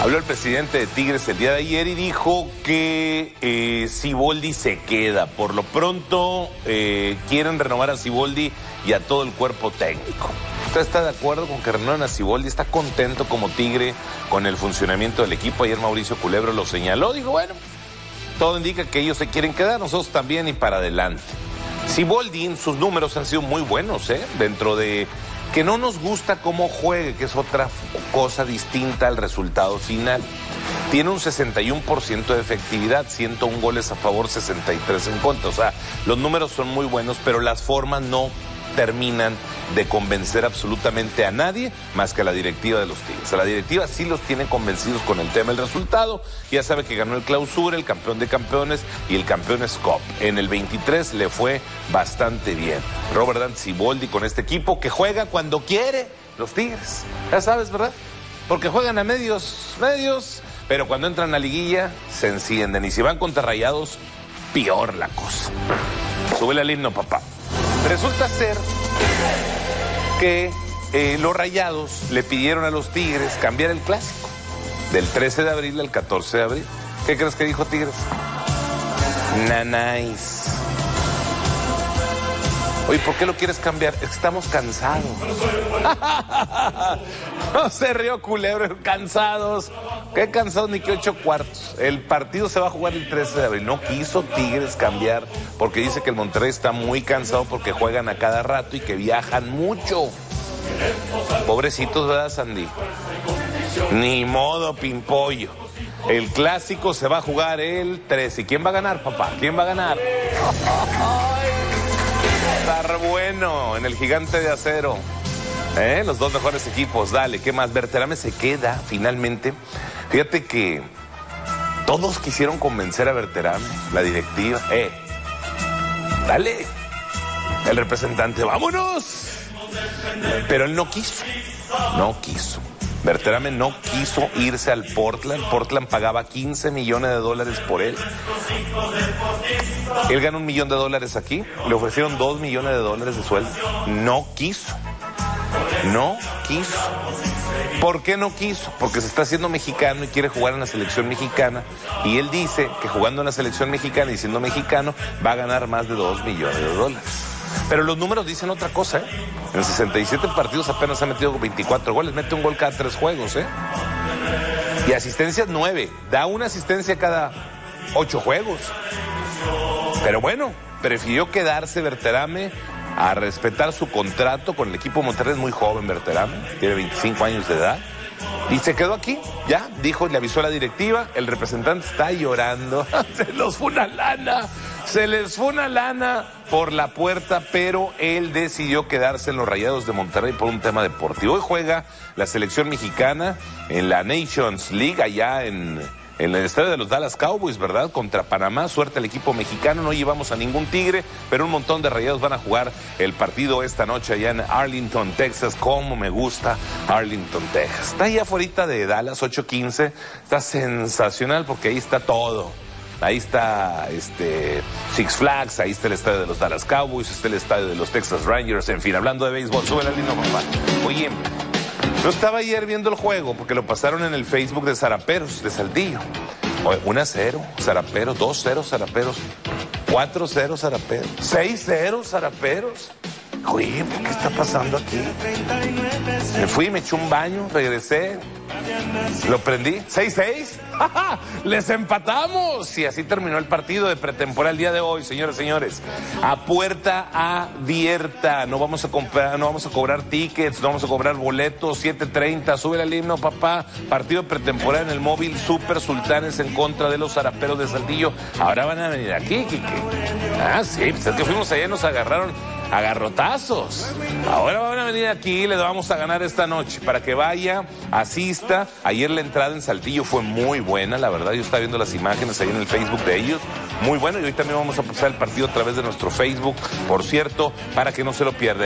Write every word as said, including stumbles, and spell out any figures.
Habló el presidente de Tigres el día de ayer y dijo que eh, Siboldi se queda. Por lo pronto eh, quieren renovar a Siboldi y a todo el cuerpo técnico. ¿Usted está de acuerdo con que renueven a Siboldi? ¿Está contento como Tigre con el funcionamiento del equipo? Ayer Mauricio Culebro lo señaló. Dijo, bueno, todo indica que ellos se quieren quedar, nosotros también y para adelante. Siboldi, sus números han sido muy buenos, ¿eh? Dentro de que no nos gusta cómo juegue, que es otra cosa distinta al resultado final. Tiene un sesenta y uno por ciento de efectividad, ciento uno goles a favor, sesenta y tres en contra. O sea, los números son muy buenos, pero las formas no terminan de convencer absolutamente a nadie más que a la directiva de los Tigres. A la directiva sí los tiene convencidos con el tema del resultado. Ya sabe que ganó el Clausura, el campeón de campeones y el Campeones Cup. En el veintitrés le fue bastante bien. Robert Dante Siboldi con este equipo que juega cuando quiere los Tigres. Ya sabes, ¿verdad? Porque juegan a medios, medios, pero cuando entran a liguilla se encienden. Y si van contra Rayados, peor la cosa. Súbele al himno, papá. Resulta ser que eh, los Rayados le pidieron a los Tigres cambiar el clásico del trece de abril al catorce de abril. ¿Qué crees que dijo Tigres? Nanáis. Oye, ¿por qué lo quieres cambiar? Es que estamos cansados. No se rió Culebro, cansados. ¿Qué cansados ni que ocho cuartos? El partido se va a jugar el trece de abril. No quiso Tigres cambiar porque dice que el Monterrey está muy cansado porque juegan a cada rato y que viajan mucho. Pobrecitos, ¿verdad, Sandy? Ni modo, pimpollo. El clásico se va a jugar el trece. ¿Y quién va a ganar, papá? ¿Quién va a ganar? Estar bueno en el Gigante de Acero. ¿Eh? Los dos mejores equipos. Dale, ¿qué más? Berterame se queda finalmente. Fíjate que todos quisieron convencer a Berterame, la directiva. Eh, dale. El representante, vámonos. Pero él no quiso. No quiso. Berterame no quiso irse al Portland. Portland pagaba quince millones de dólares por él. Él ganó un millón de dólares aquí. Le ofrecieron dos millones de dólares de sueldo. No quiso. No quiso. ¿Por qué no quiso? Porque se está haciendo mexicano y quiere jugar en la selección mexicana. Y él dice que jugando en la selección mexicana y siendo mexicano va a ganar más de dos millones de dólares. Pero los números dicen otra cosa, ¿eh? En sesenta y siete partidos apenas ha metido veinticuatro goles. Mete un gol cada tres juegos, ¿eh? Y asistencias nueve. Da una asistencia cada ocho juegos. Pero bueno, prefirió quedarse Berterame a respetar su contrato con el equipo Monterrey. Es muy joven Berterame, tiene veinticinco años de edad. Y se quedó aquí, ya, dijo, le avisó a la directiva, el representante está llorando. Se los fue una lana, se les fue una lana por la puerta, pero él decidió quedarse en los Rayados de Monterrey por un tema deportivo. Hoy juega la selección mexicana en la Nations League allá en... en el estadio de los Dallas Cowboys, ¿verdad? Contra Panamá, suerte al equipo mexicano, no llevamos a ningún Tigre, pero un montón de Rayados van a jugar el partido esta noche allá en Arlington, Texas. Cómo me gusta Arlington, Texas. Está ahí afuera de Dallas, ocho quince, está sensacional porque ahí está todo. Ahí está este Six Flags, ahí está el estadio de los Dallas Cowboys, está el estadio de los Texas Rangers, en fin, hablando de béisbol, sube la línea, papá. Oye, yo estaba ayer viendo el juego porque lo pasaron en el Facebook de Zaraperos, de Saltillo. uno a cero, Zaraperos, dos cero, Zaraperos, cuatro cero, Zaraperos, seis cero, Zaraperos. Oye, ¿qué está pasando aquí? Me fui, me eché un baño, regresé, lo prendí, seis seis, ¡les empatamos! Y así terminó el partido de pretemporada el día de hoy, señores, señores. A puerta abierta, no vamos a comprar, no vamos a cobrar tickets, no vamos a cobrar boletos, siete treinta, sube el himno, papá. Partido de pretemporada en el móvil, Super Sultanes en contra de los Zaraperos de Saltillo. Ahora van a venir aquí, Kike. Ah, sí, pues es que fuimos allá y nos agarraron a garrotazos. Ahora van a venir aquí y les vamos a ganar esta noche para que vaya, asista. Ayer la entrada en Saltillo fue muy buena, la verdad. Yo estaba viendo las imágenes ahí en el Facebook de ellos. Muy bueno. Y hoy también vamos a pasar el partido a través de nuestro Facebook, por cierto, para que no se lo pierdan.